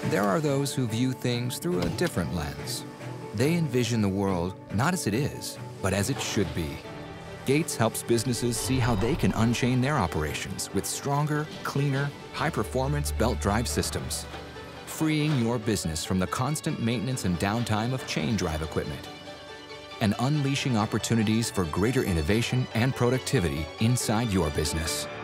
There are those who view things through a different lens. They envision the world not as it is, but as it should be. Gates helps businesses see how they can unchain their operations with stronger, cleaner, high-performance belt drive systems, freeing your business from the constant maintenance and downtime of chain drive equipment, and unleashing opportunities for greater innovation and productivity inside your business.